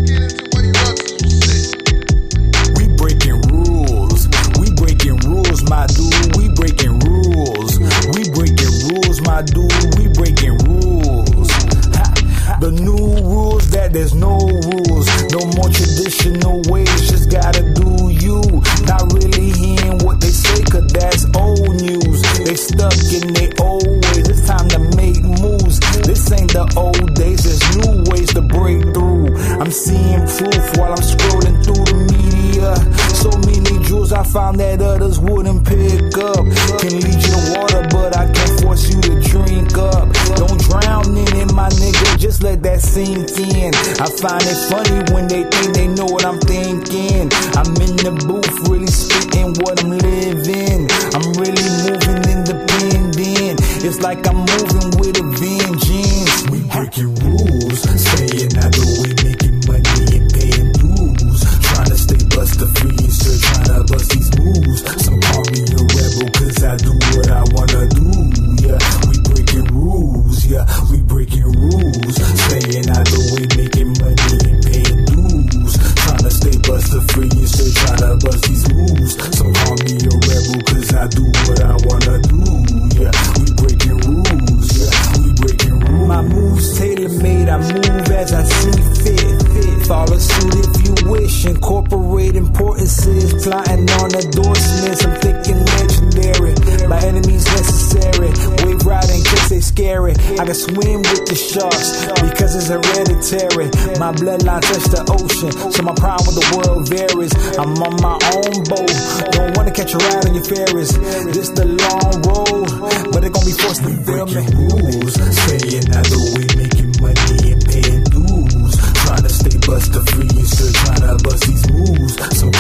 get into what he loves is some shit. We breaking rules. We breaking rules, my dude. We breaking rules. We breaking rules, my dude. We breaking rules. Ha. The new rules that there's no rules. No more traditional ways. Just gotta do you. Not really hearing what they say, cause that's old news. They stuck in their old ways. It's time to make moves. This ain't the old days. There's new ways to break through. I'm seeing proof while I'm scrolling through the media. So many jewels I found that others wouldn't pick up. Can lead you to water, but I can't force you to drink up. Don't drown in it, my nigga. Just let that sink in. I find it funny when they think they know what I'm thinking. I'm in the booth, really spitting what I'm living. I'm really moving independent. It's like I'm moving with a vengeance. We breaking rules, staying out the way, making money and paying dues. Trying to stay buster free and still trying to bust these moves. Some call me a rebel cause I do what I wanna do. Yeah, we breaking rules. Yeah, we breaking rules. Staying out the way, making money and paying dues. Trying to stay buster free and still trying to bust these moves. Some call me a rebel cause I do what I wanna do. Yeah, we breaking rules. Yeah, we breaking rules. My moves tailor-made, I move as I see fit. Follow suit if you wish. Incorporate importances. Plotting on endorsements. I'm thinking legendary. My enemies necessary. Wave riding in case they scary. I can swim with the sharks because it's hereditary. My bloodline touched the ocean, so my prime with the world varies. I'm on my own boat. Don't wanna catch a ride on your ferries. This the long road, but they're gonna be forced to film me. Rules, staying out the way, making money and paying dues. Trying to stay buster free and still trying to bust these moves. Some